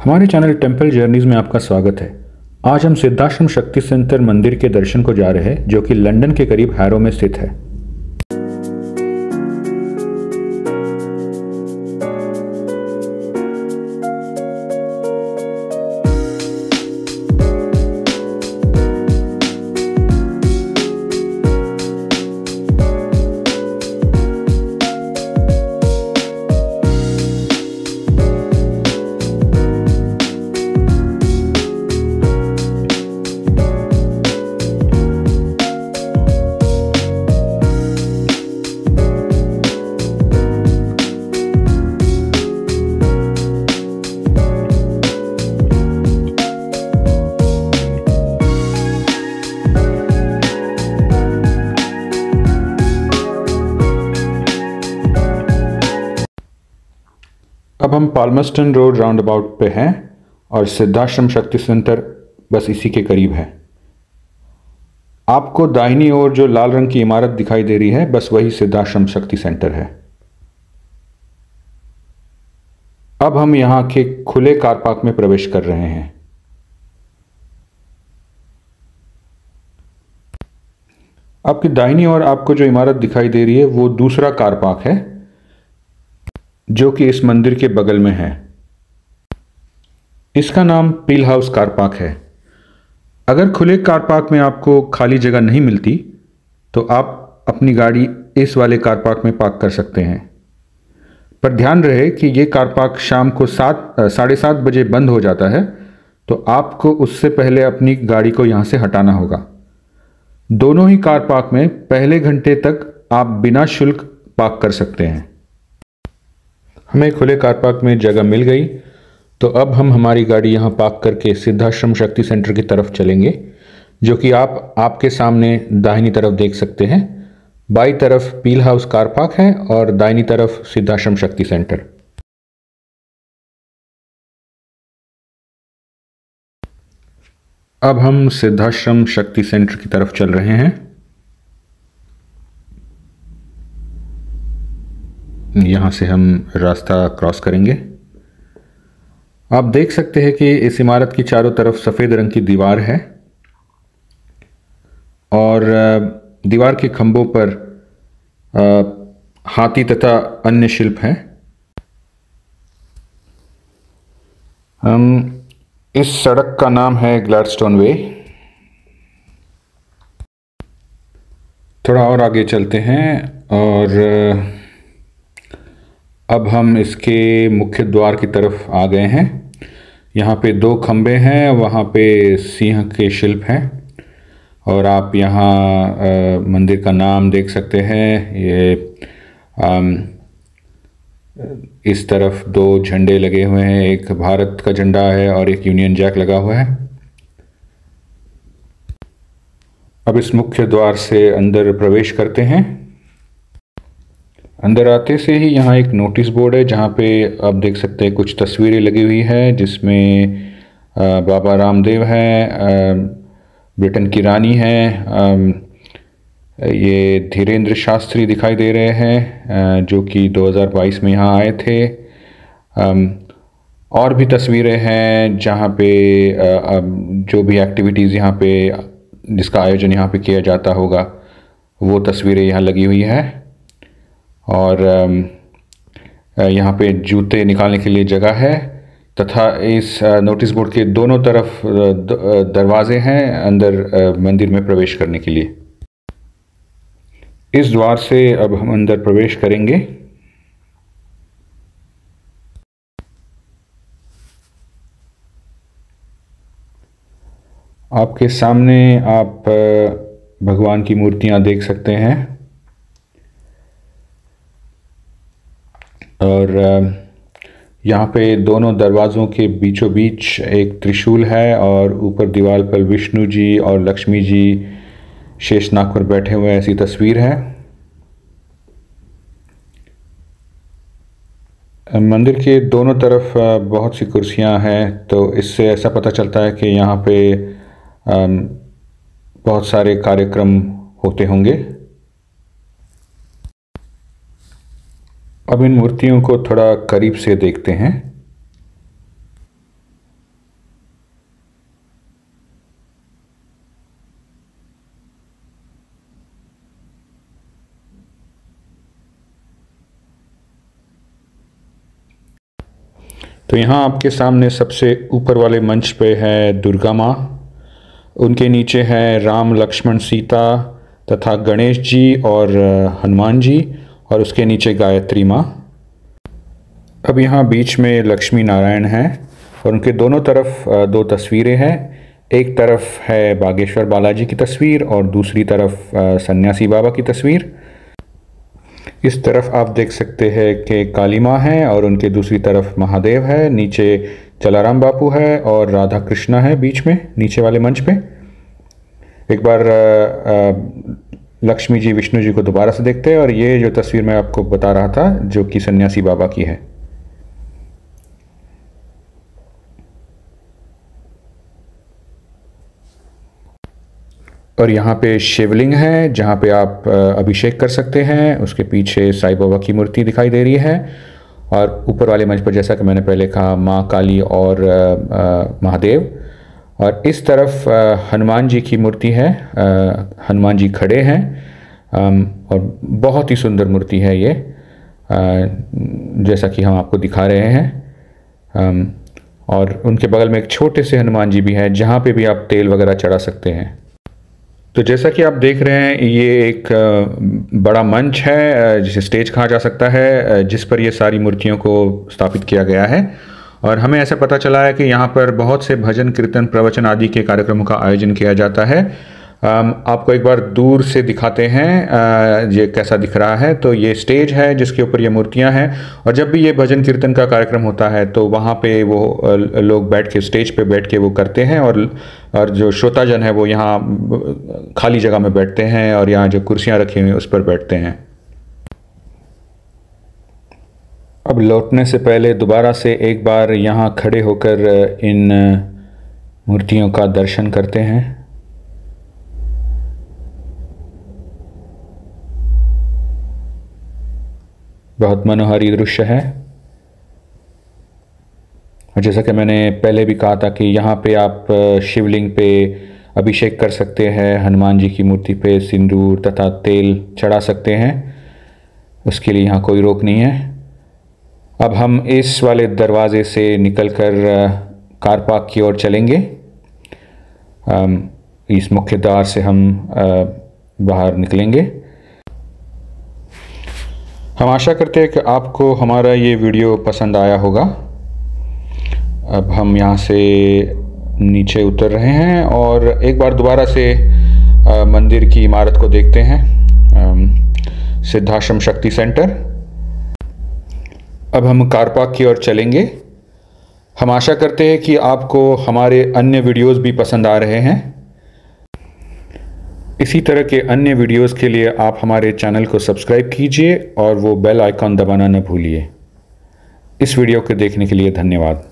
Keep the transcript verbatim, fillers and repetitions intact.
हमारे channel temple journeys में आपका स्वागत है। आज हम सिद्धाश्रम शक्ति सेंटर मंदिर के दर्शन को जा रहे हैं, जो कि लंदन के करीब हैरो में स्थित है। अब हम पाल्मस्टन रोड राउंड अबाउट पे हैं और सिद्धाश्रम शक्ति सेंटर बस इसी के करीब है। आपको दाहिनी ओर जो लाल रंग की इमारत दिखाई दे रही है, बस वही सिद्धाश्रम शक्ति सेंटर है। अब हम यहां के खुले कार पार्क में प्रवेश कर रहे हैं। आपकी दाहिनी ओर आपको जो इमारत दिखाई दे रही है वो दूसरा कार पार्क है, जो कि इस मंदिर के बगल में है। इसका नाम पील हाउस कार पार्क है। अगर खुले कार पार्क में आपको खाली जगह नहीं मिलती तो आप अपनी गाड़ी इस वाले कार पार्क में पार्क कर सकते हैं, पर ध्यान रहे कि ये कार पार्क शाम को सात साढ़े सात बजे बंद हो जाता है, तो आपको उससे पहले अपनी गाड़ी को यहाँ से हटाना होगा। दोनों ही कार पार्क में पहले घंटे तक आप बिना शुल्क पार्क कर सकते हैं। हमें खुले कार पार्क में जगह मिल गई, तो अब हम हमारी गाड़ी यहाँ पार्क करके सिद्धाश्रम शक्ति सेंटर की तरफ चलेंगे, जो कि आप आपके सामने दाहिनी तरफ देख सकते हैं। बाई तरफ पील हाउस कार पार्क है और दाहिनी तरफ सिद्धाश्रम शक्ति सेंटर। अब हम सिद्धाश्रम शक्ति सेंटर की तरफ चल रहे हैं। यहाँ से हम रास्ता क्रॉस करेंगे। आप देख सकते हैं कि इस इमारत की चारों तरफ सफ़ेद रंग की दीवार है और दीवार के खंभों पर हाथी तथा अन्य शिल्प हैं। हम इस सड़क का नाम है ग्लैडस्टोन वे। थोड़ा और आगे चलते हैं और अब हम इसके मुख्य द्वार की तरफ आ गए हैं। यहाँ पे दो खंबे हैं, वहाँ पे सिंह के शिल्प हैं और आप यहाँ मंदिर का नाम देख सकते हैं। ये आम, इस तरफ दो झंडे लगे हुए हैं, एक भारत का झंडा है और एक यूनियन जैक लगा हुआ है। अब इस मुख्य द्वार से अंदर प्रवेश करते हैं। अंदर आते से ही यहाँ एक नोटिस बोर्ड है, जहाँ पे आप देख सकते हैं कुछ तस्वीरें लगी हुई है, जिसमें बाबा रामदेव हैं, ब्रिटेन की रानी हैं, ये धीरेन्द्र शास्त्री दिखाई दे रहे हैं, जो कि दो हज़ार बाईस में यहाँ आए थे। और भी तस्वीरें हैं जहाँ पे जो भी एक्टिविटीज़ यहाँ पे जिसका आयोजन यहाँ पे किया जाता होगा, वो तस्वीरें यहाँ लगी हुई है। और यहाँ पे जूते निकालने के लिए जगह है तथा इस नोटिस बोर्ड के दोनों तरफ दरवाजे हैं अंदर मंदिर में प्रवेश करने के लिए। इस द्वार से अब हम अंदर प्रवेश करेंगे। आपके सामने आप भगवान की मूर्तियां देख सकते हैं और यहाँ पे दोनों दरवाज़ों के बीचों बीच एक त्रिशूल है और ऊपर दीवार पर विष्णु जी और लक्ष्मी जी शेषनाग पर बैठे हुए ऐसी तस्वीर है। मंदिर के दोनों तरफ बहुत सी कुर्सियाँ हैं, तो इससे ऐसा पता चलता है कि यहाँ पे बहुत सारे कार्यक्रम होते होंगे। अब इन मूर्तियों को थोड़ा करीब से देखते हैं। तो यहाँ आपके सामने सबसे ऊपर वाले मंच पे है दुर्गा माँ, उनके नीचे है राम लक्ष्मण सीता तथा गणेश जी और हनुमान जी, और उसके नीचे गायत्री माँ। अब यहाँ बीच में लक्ष्मी नारायण हैं और उनके दोनों तरफ दो तस्वीरें हैं। एक तरफ है बागेश्वर बालाजी की तस्वीर और दूसरी तरफ सन्यासी बाबा की तस्वीर। इस तरफ आप देख सकते हैं कि काली माँ है और उनके दूसरी तरफ महादेव है, नीचे जलाराम बापू है और राधा कृष्णा है बीच में नीचे वाले मंच पे। एक बार लक्ष्मी जी विष्णु जी को दोबारा से देखते हैं, और ये जो तस्वीर मैं आपको बता रहा था जो कि सन्यासी बाबा की है। और यहाँ पे शिवलिंग है जहाँ पे आप अभिषेक कर सकते हैं। उसके पीछे साईं बाबा की मूर्ति दिखाई दे रही है, और ऊपर वाले मंच पर जैसा कि मैंने पहले कहा माँ काली और महादेव, और इस तरफ हनुमान जी की मूर्ति है। हनुमान जी खड़े हैं और बहुत ही सुंदर मूर्ति है ये, जैसा कि हम आपको दिखा रहे हैं। और उनके बगल में एक छोटे से हनुमान जी भी हैं जहाँ पे भी आप तेल वगैरह चढ़ा सकते हैं। तो जैसा कि आप देख रहे हैं ये एक बड़ा मंच है जिसे स्टेज कहा जा सकता है, जिस पर ये सारी मूर्तियों को स्थापित किया गया है। और हमें ऐसा पता चला है कि यहाँ पर बहुत से भजन कीर्तन प्रवचन आदि के कार्यक्रमों का आयोजन किया जाता है। आपको एक बार दूर से दिखाते हैं ये कैसा दिख रहा है। तो ये स्टेज है जिसके ऊपर ये मूर्तियाँ हैं, और जब भी ये भजन कीर्तन का कार्यक्रम होता है तो वहाँ पे वो लोग बैठ के स्टेज पे बैठ के वो करते हैं, और और जो श्रोताजन है वो यहाँ खाली जगह में बैठते हैं और यहाँ जो कुर्सियाँ रखी हुई हैं उस पर बैठते हैं। अब लौटने से पहले दोबारा से एक बार यहाँ खड़े होकर इन मूर्तियों का दर्शन करते हैं। बहुत मनोहारी दृश्य है, और जैसा कि मैंने पहले भी कहा था कि यहाँ पे आप शिवलिंग पे अभिषेक कर सकते हैं, हनुमान जी की मूर्ति पे सिंदूर तथा तेल चढ़ा सकते हैं, उसके लिए यहाँ कोई रोक नहीं है। अब हम इस वाले दरवाजे से निकलकर कार पार्क की ओर चलेंगे। इस मुख्य द्वार से हम बाहर निकलेंगे। हम आशा करते हैं कि आपको हमारा ये वीडियो पसंद आया होगा। अब हम यहाँ से नीचे उतर रहे हैं और एक बार दोबारा से आ, मंदिर की इमारत को देखते हैं, सिद्धाश्रम शक्ति सेंटर। अब हम कार पार्क की ओर चलेंगे। हम आशा करते हैं कि आपको हमारे अन्य वीडियोस भी पसंद आ रहे हैं। इसी तरह के अन्य वीडियोस के लिए आप हमारे चैनल को सब्सक्राइब कीजिए और वो बेल आइकॉन दबाना न भूलिए। इस वीडियो को देखने के लिए धन्यवाद।